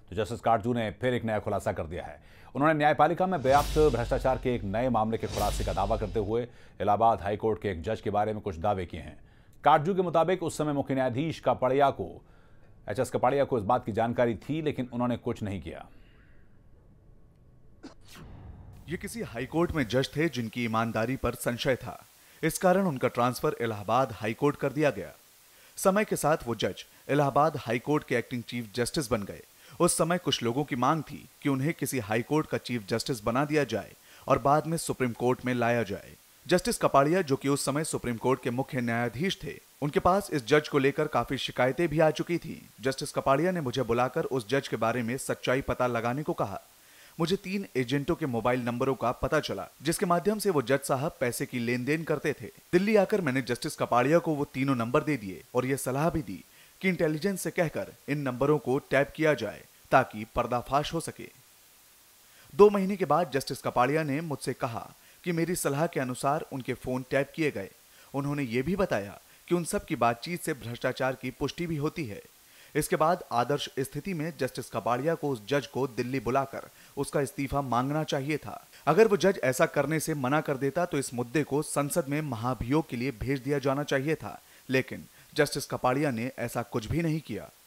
तो जस्टिस काटजू ने फिर एक नया खुलासा कर दिया है। उन्होंने न्यायपालिका में व्याप्त भ्रष्टाचार के एक नए मामले के खुलासे का दावा करते हुए इलाहाबाद हाई कोर्ट के एक जज के बारे में कुछ दावे किए हैं। काटजू के मुताबिक उस समय मुख्य न्यायाधीश एच.एस. कपाड़िया को इस बात की जानकारी थी, लेकिन उन्होंने कुछ नहीं किया। ये किसी हाई कोर्ट में जज थे जिनकी ईमानदारी पर संशय था। इस कारण उनका ट्रांसफर इलाहाबाद हाई कोर्ट कर दिया गया। समय के साथ वो जज इलाहाबाद हाई कोर्ट के एक्टिंग चीफ जस्टिस बन गए। उस समय कुछ लोगों की मांग थी कि उन्हें किसी हाई कोर्ट का चीफ जस्टिस बना दिया जाए और बाद में सुप्रीम कोर्ट में लाया जाए। जस्टिस कपाड़िया, जो कि उस समय सुप्रीम कोर्ट के मुख्य न्यायाधीश थे, उनके पास इस जज को लेकर काफी शिकायतें भी आ चुकी थी। जस्टिस कपाड़िया ने मुझे बुलाकर उस जज के बारे में सच्चाई पता लगाने को कहा। मुझे 3 एजेंटों के मोबाइल नंबरों का पता चला, जिसके माध्यम से वो जज साहब पैसे की लेन देन करते थे। दिल्ली आकर मैंने जस्टिस कपाड़िया को वो तीनों नंबर दे दिए और ये सलाह भी दी कि इंटेलिजेंस से कहकर इन नंबरों को टैप किया जाए ताकि पर्दाफाश हो सके। 2 महीने के बाद जस्टिस कपाड़िया ने मुझसे कहा कि मेरी सलाह के अनुसार उनके फोन टैप किए गए। उन्होंने ये भी बताया कि उन सब की बातचीत से भ्रष्टाचार की पुष्टि भी होती है। इसके बाद आदर्श स्थिति में जस्टिस कपाड़िया को उस जज को दिल्ली बुलाकर उसका इस्तीफा मांगना चाहिए था। अगर वो जज ऐसा करने से मना कर देता तो इस मुद्दे को संसद में महाभियोग के लिए भेज दिया जाना चाहिए था, लेकिन जस्टिस कपाड़िया ने ऐसा कुछ भी नहीं किया।